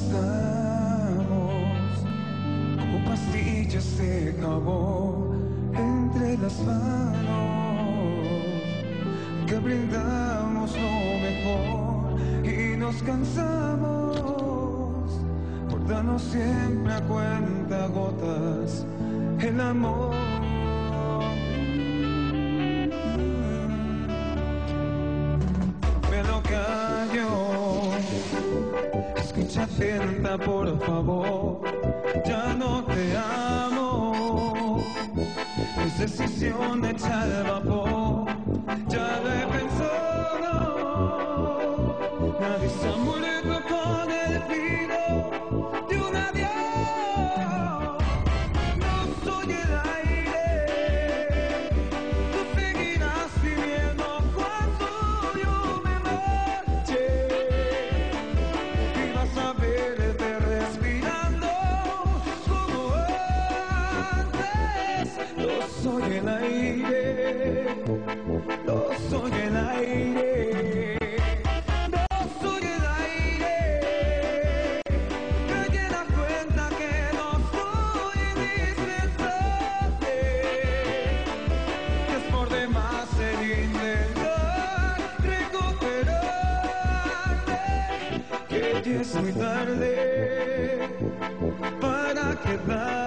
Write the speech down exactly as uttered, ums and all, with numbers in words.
estamos como pastillas de jabón entre las manos, que brindamos lo mejor y nos cansamos por darnos siempre a cuenta gotas el amor. Me lo callo, escucha atenta por favor, ya no te amo, es decisión de echar el vapor, ya lo he pensado, nadie se ha muerto con el filo de un adiós, no soy el aire, tú seguirás viviendo cuando yo me marche, y vas a verte respirando como antes. Yo soy el aire, yo soy el aire, yo soy el aire, que te das cuenta que no soy indispensable, que es por demás el intentar recuperarte, que ya es muy tarde para quedar.